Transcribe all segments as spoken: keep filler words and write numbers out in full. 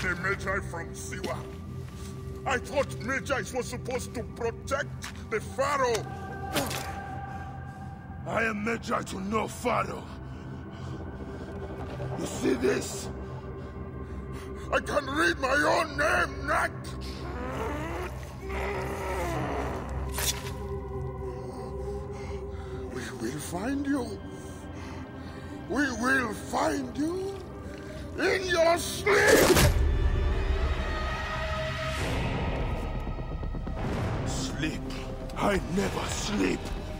the Magi from Siwa. I thought Magi was supposed to protect the Pharaoh. I am Magi to no Pharaoh. You see this? I can read my own name, Nat! We will find you. We will find you in your sleep! Sleep? I never sleep.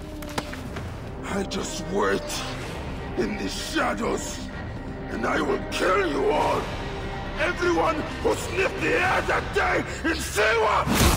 I just wait in the shadows, and I will kill you all! Everyone who sniffed the air that day in Siwa!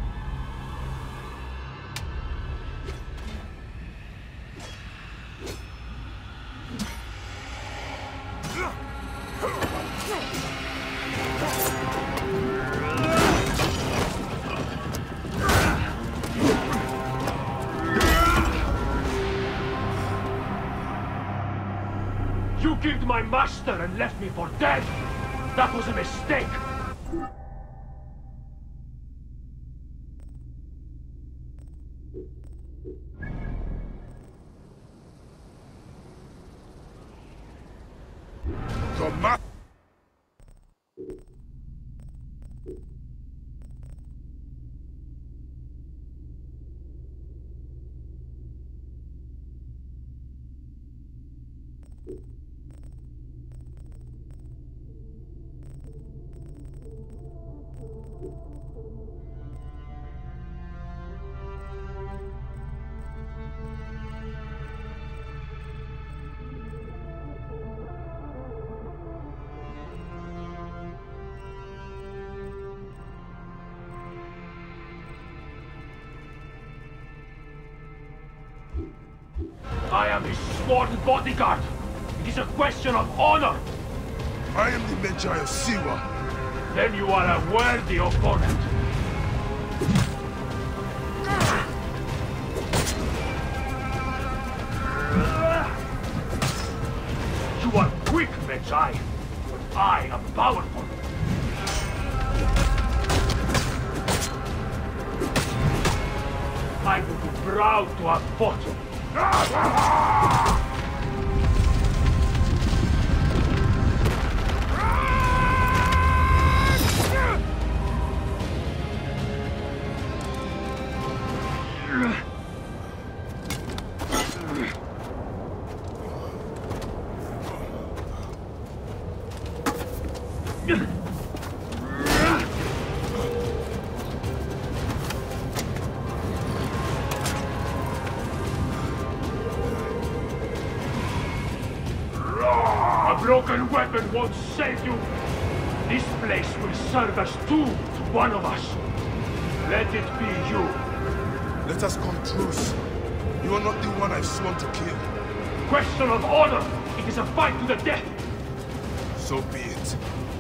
You killed my master and left me for dead! That was a mistake! The ma- I am his sworn bodyguard! It is a question of honor! I am the Magi of Siwa. Then you are a worthy opponent! You are weak, Magi, but I am powerful! I would be proud to have fought you. A broken weapon won't save you! This place will serve as tomb to one of us. Let it be you. Let us come truce. You are not the one I sworn to kill. Question of honor! It is a fight to the death! So be it.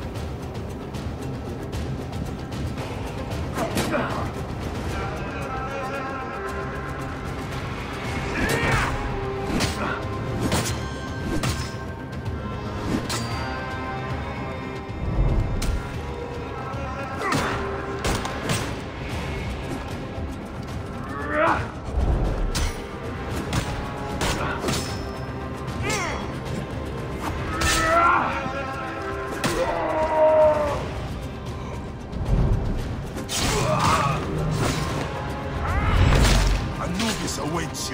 Anubis awaits you.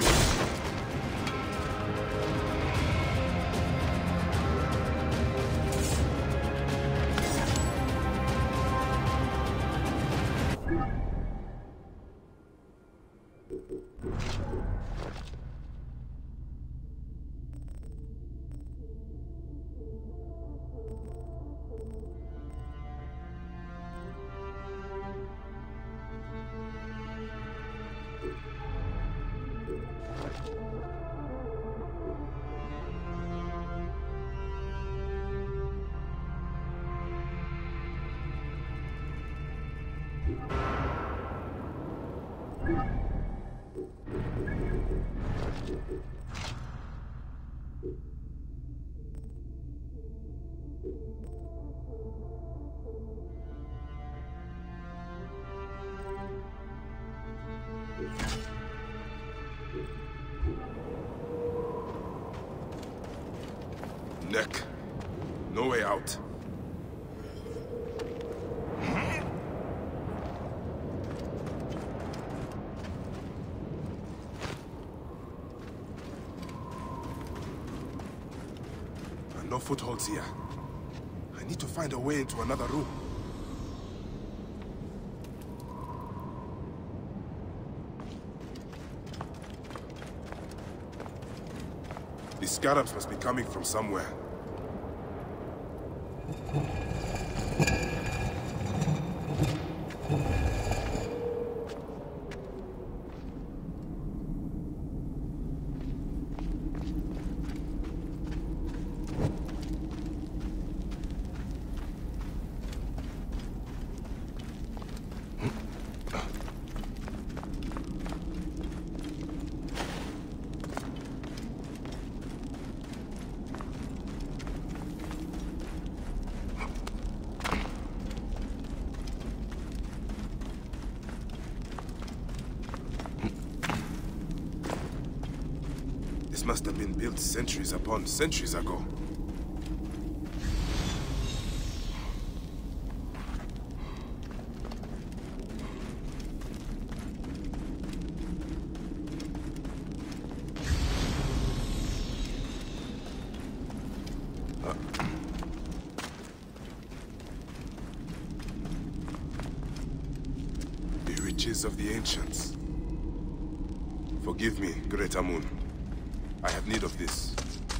neck. No way out. No footholds here. I need to find a way into another room. The scarabs must be coming from somewhere. This must have been built centuries upon centuries ago. Uh. The riches of the ancients. Forgive me, Great Amun. I have need of this.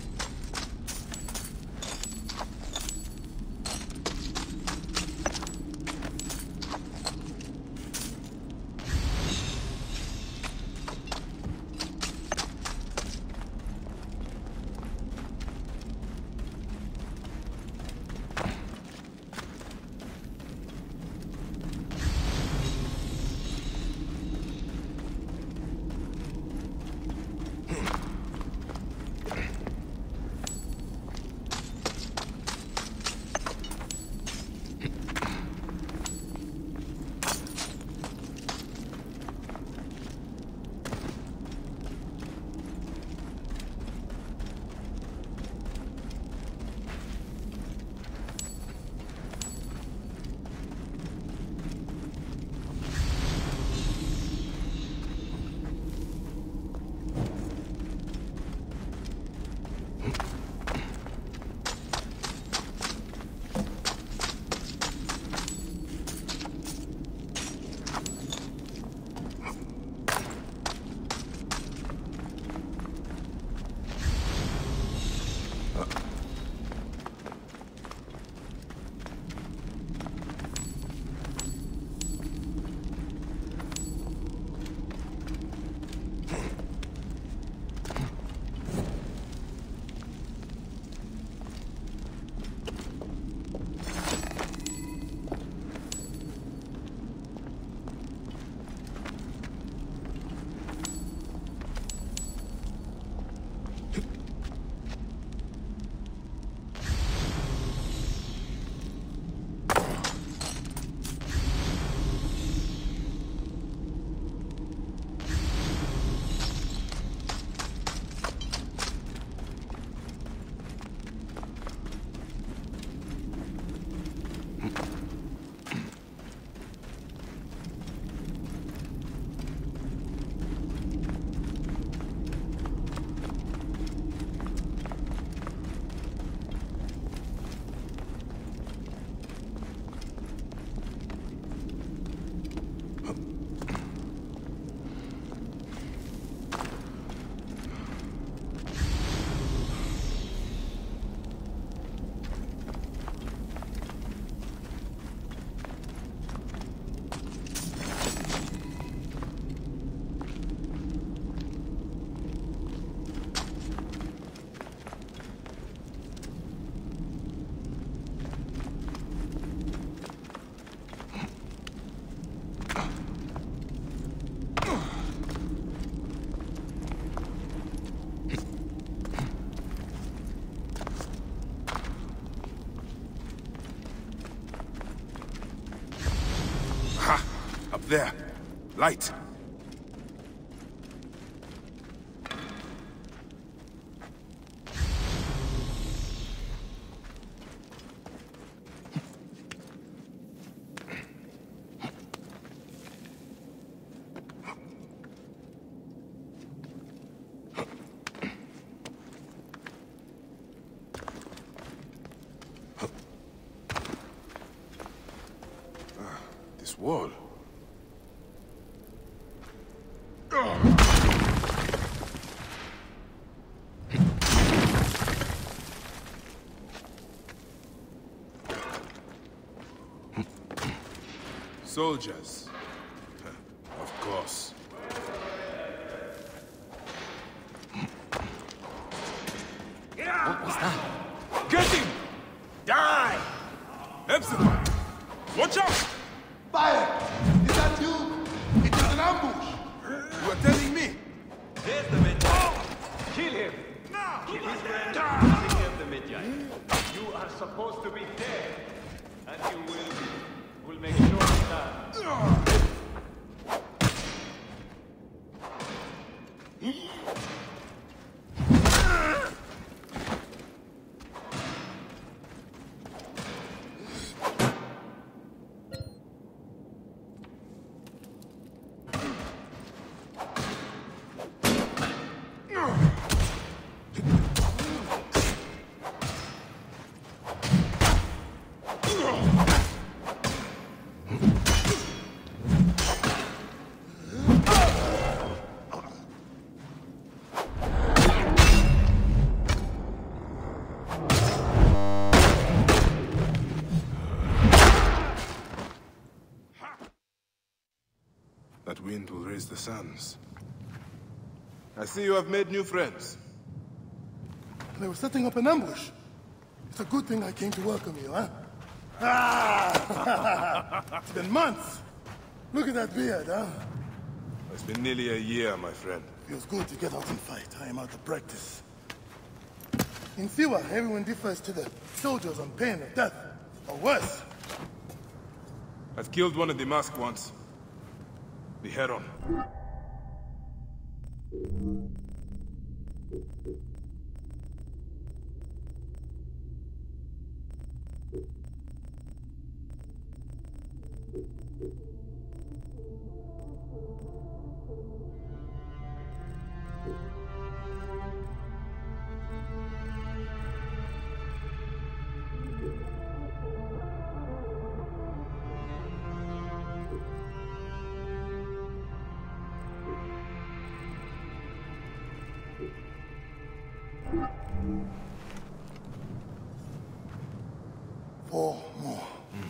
There. Light. This wall. Soldiers. Of course. What was that? Get him! Die! Epsilon! Watch out! Fire! Is that you? It is an ambush! You are telling me? There's the Medjay. Kill him! Now! Kill his friend! Taking him the Medjay. You are supposed to be dead. And you will be. We'll make sure of that. That wind will raise the suns. I see you have made new friends. They were setting up an ambush. It's a good thing I came to welcome you, huh? Ah! It's been months. Look at that beard, huh? It's been nearly a year, my friend. Feels good to get out and fight. I am out of practice. In Siwa, everyone differs to the soldiers on pain of death, or worse. I've killed one of the masked ones. The Heron. Four more. Mm.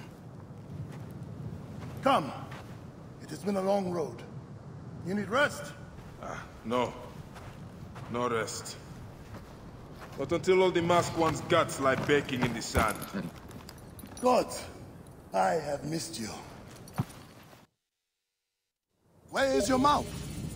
Come. It has been a long road. You need rest? Ah, no. No rest. Not until all the masked ones' guts lie baking in the sand. God, I have missed you. Where is your mouth?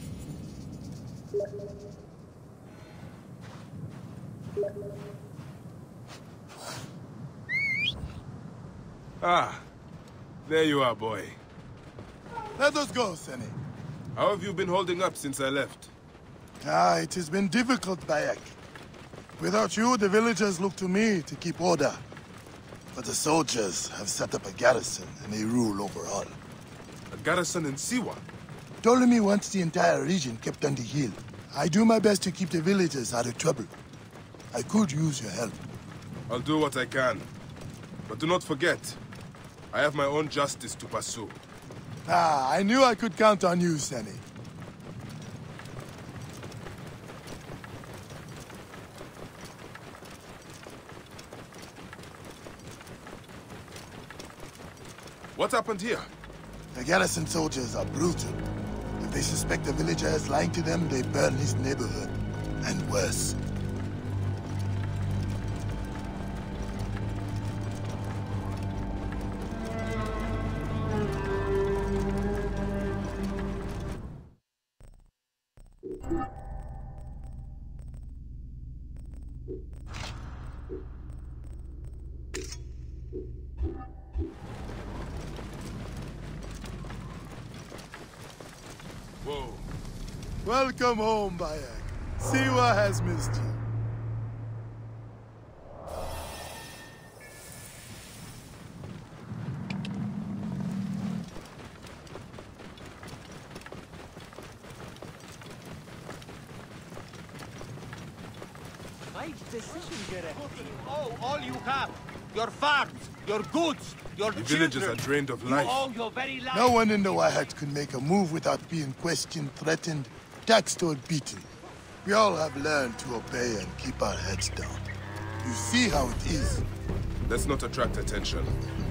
Ah, there you are, boy. Let us go, Seni. How have you been holding up since I left? Ah, it has been difficult, Bayek. Without you, the villagers look to me to keep order. But the soldiers have set up a garrison, and they rule over all. A garrison in Siwa? Ptolemy wants the entire region kept under heel. I do my best to keep the villagers out of trouble. I could use your help. I'll do what I can. But do not forget, I have my own justice to pursue. Ah, I knew I could count on you, Seni. What happened here? The garrison soldiers are brutal. If they suspect a villager is lying to them, they burn his neighborhood. And worse. Whoa. Welcome home, Bayek. Siwa has missed you. Oh, all you have. Your farms, your goods, your The children. villagers are drained of life. You owe your very life. No one in the Wahat could make a move without being questioned, threatened, taxed, or beaten. We all have learned to obey and keep our heads down. You see how it is. Let's not attract attention.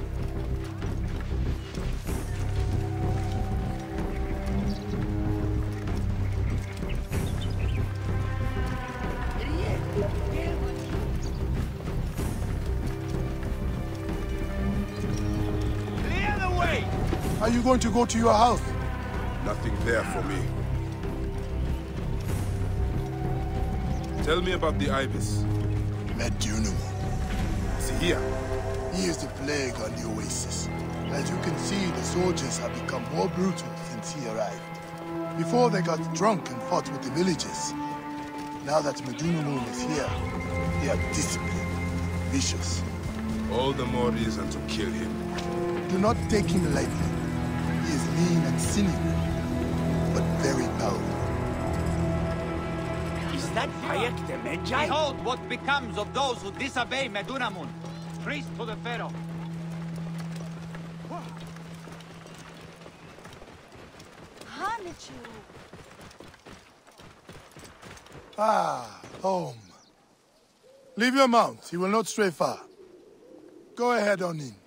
Clear the way! Are you going to go to your house? Nothing there for me. Tell me about the Ibis. Medunamun. Is he here? He is the plague on the Oasis. As you can see, the soldiers have become more brutal since he arrived. Before they got drunk and fought with the villagers. Now that Medunamun is here, they are disciplined, vicious. All the more reason to kill him. Do not take him lightly. He is lean and sinewy, but very powerful. Is that Bayek the Medjay? Behold what becomes of those who disobey Medunamun, priest to the Pharaoh. Ah, home. Leave your mount. He will not stray far. Go ahead on in.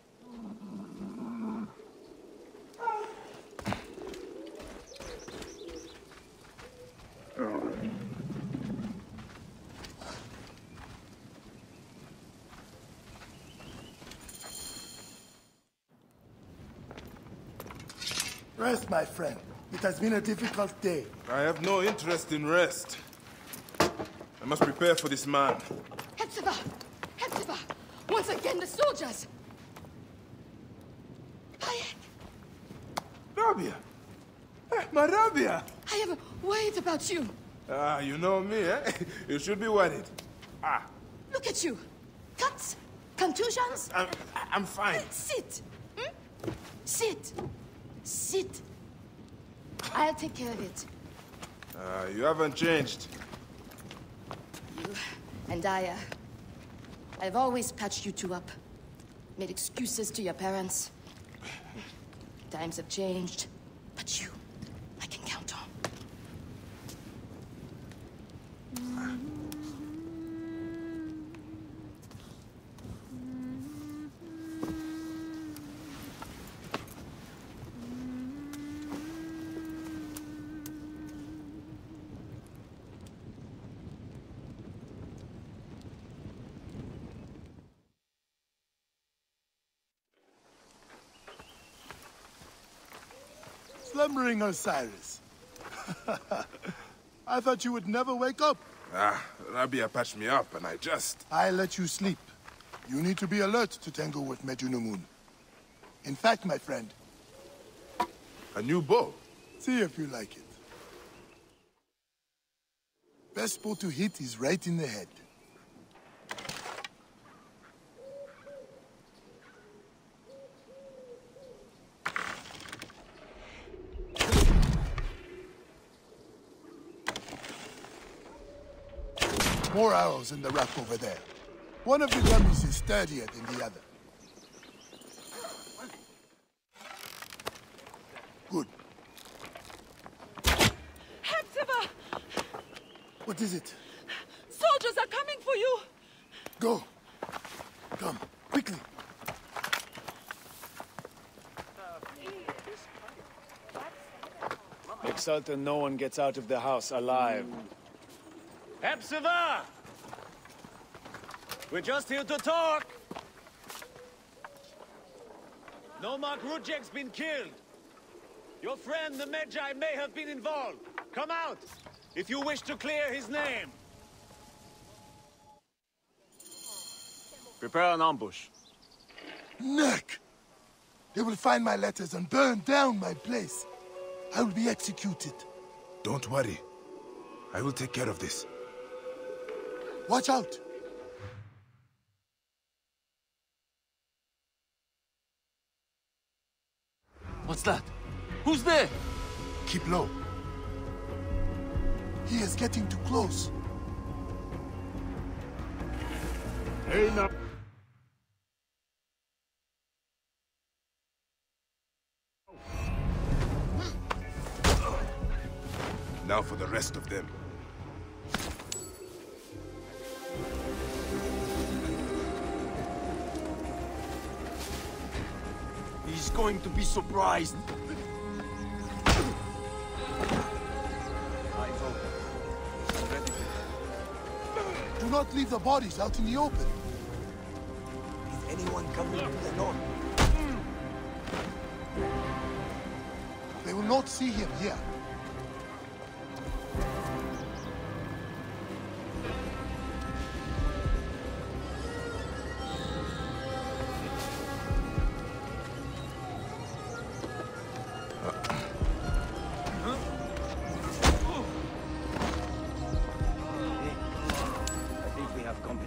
Rest, my friend. It has been a difficult day. I have no interest in rest. I must prepare for this man. Hepzibah! Hepzibah! Once again, the soldiers! Bayek! Rabia! Eh, my Rabia! I have worried about you. Ah, you know me, eh? You should be worried. Ah, Look at you. Cuts? Contusions? I'm, I'm fine. Sit. Hmm? Sit. Sit. I'll take care of it. Uh, you haven't changed. You and I, uh, I've always patched you two up. Made excuses to your parents. Times have changed, but you, I can count on. Slumbering Osiris. I thought you would never wake up. Ah, Rabia patched me up and I just... I let you sleep. You need to be alert to tangle with Medunamun. In fact, my friend, A new bow? see if you like it. Best spot to hit is right in the head. More arrows in the rack over there. One of the dummies is sturdier than the other. Good. Hepzibah! What is it? Soldiers are coming for you! Go. Come, quickly. Make certain no one gets out of the house alive. Hepzibah! We're just here to talk. Nomarch Rudjek's been killed. Your friend, the Medjay, may have been involved. Come out, if you wish to clear his name. Prepare an ambush. Neck! They will find my letters and burn down my place. I will be executed. Don't worry. I will take care of this. Watch out! What's that? Who's there? Keep low. He is getting too close. Hey now. Now for the rest of them. He's going to be surprised. Eyes open. I'm ready. Do not leave the bodies out in the open. Is anyone coming to the north? They will not see him here. I think we have company.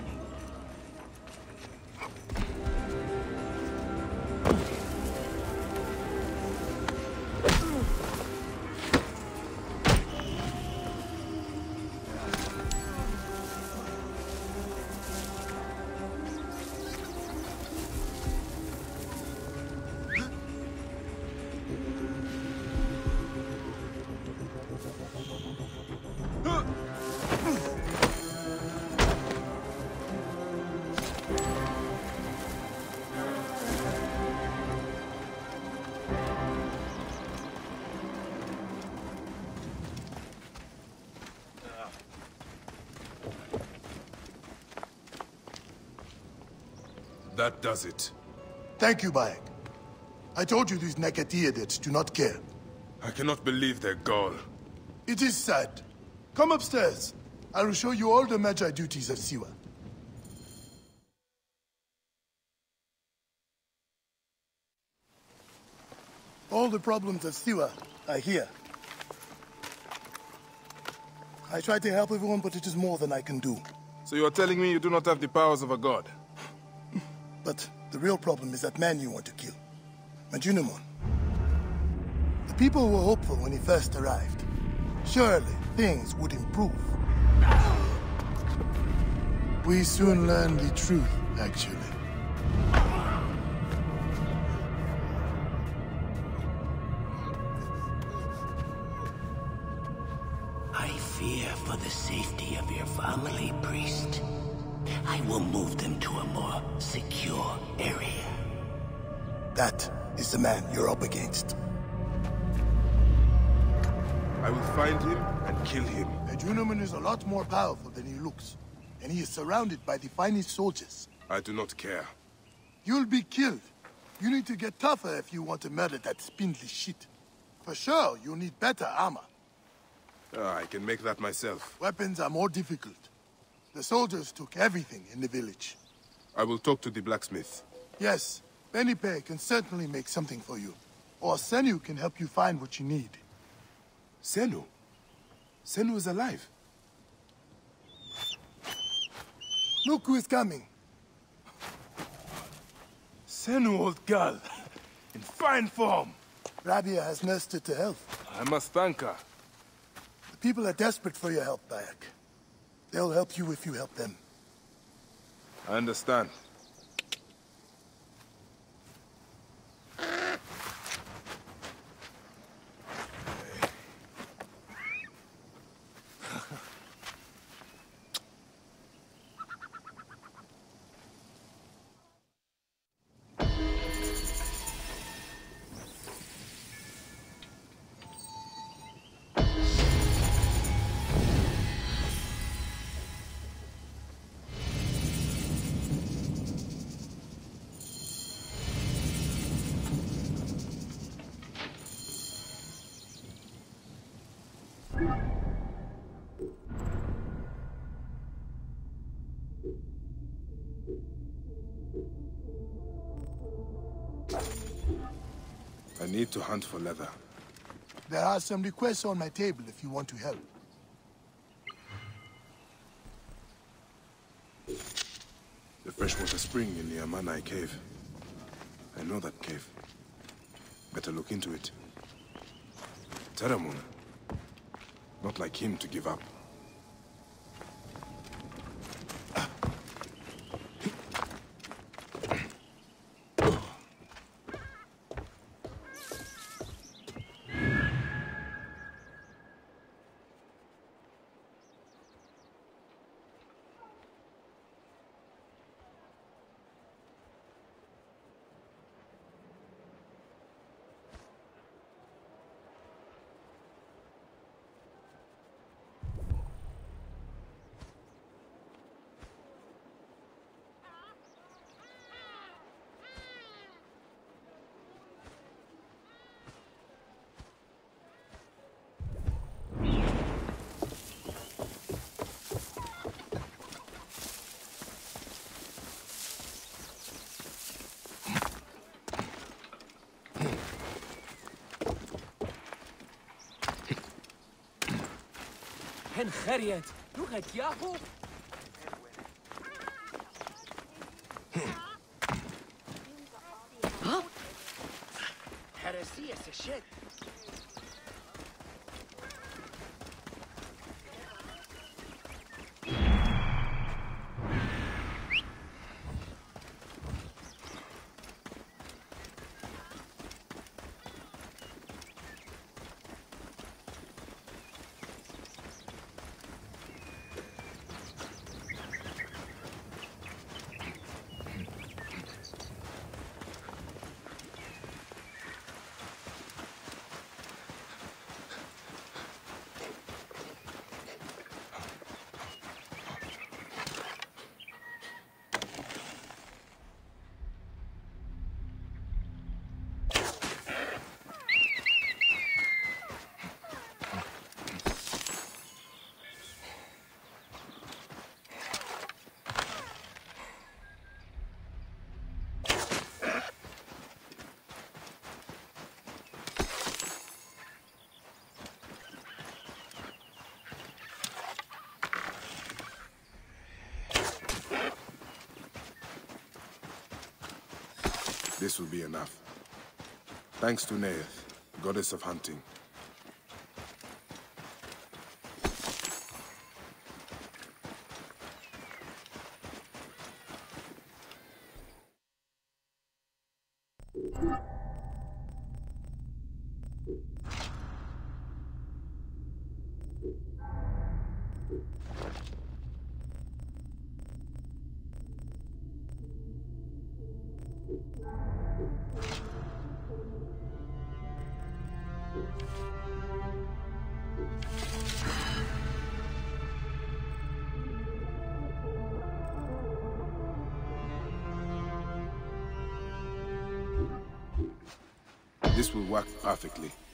That does it. Thank you, Bayek. I told you these Nekatiadids do not care. I cannot believe their gall. It is sad. Come upstairs. I will show you all the Magi duties of Siwa. All the problems of Siwa are here. I try to help everyone, but it is more than I can do. So you are telling me you do not have the powers of a god? But the real problem is that man you want to kill. Majunimon. The people were hopeful when he first arrived. Surely, things would improve. We soon learned the truth, actually. I fear for the safety of your family, priest. I will move them to a more secure area. That is the man you're up against. I will find him and kill him. Majunimon is a lot more powerful than he looks. And he is surrounded by the finest soldiers. I do not care. You'll be killed. You need to get tougher if you want to murder that spindly shit. For sure, you'll need better armor. Ah, I can make that myself. Weapons are more difficult. The soldiers took everything in the village. I will talk to the blacksmith. Yes, Benipe can certainly make something for you. Or Senu can help you find what you need. Senu? Senu is alive. Look who is coming. Senu, old girl. In fine form. Rabia has nursed her to health. I must thank her. The people are desperate for your help, Bayek. They'll help you if you help them. I understand. I need to hunt for leather. There are some requests on my table if you want to help. The freshwater spring in the Amanai cave. I know that cave. Better look into it. Teramon. Not like him to give up. Hencheriet, look at Yahoo! Huh? Heresy is a shit. This will be enough. Thanks to Neith, goddess of hunting. This will work perfectly.